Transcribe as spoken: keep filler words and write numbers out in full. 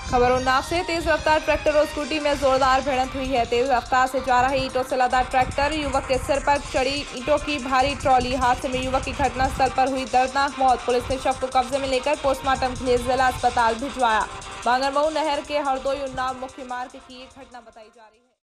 खबर उन्नाव से। तेज रफ्तार ट्रैक्टर और स्कूटी में जोरदार भिड़ंत हुई है। तेज रफ्तार से जा रही ईंटों से लदा ट्रैक्टर, युवक के सिर पर चढ़ी ईंटों की भारी ट्रॉली। हादसे में युवक की घटनास्थल पर हुई दर्दनाक मौत। पुलिस ने शव को कब्जे में लेकर पोस्टमार्टम के लिए जिला अस्पताल भिजवाया। बांगरमऊ नहर के हरदोई उन्नाव मुख्य मार्ग की एक घटना बताई जा रही है।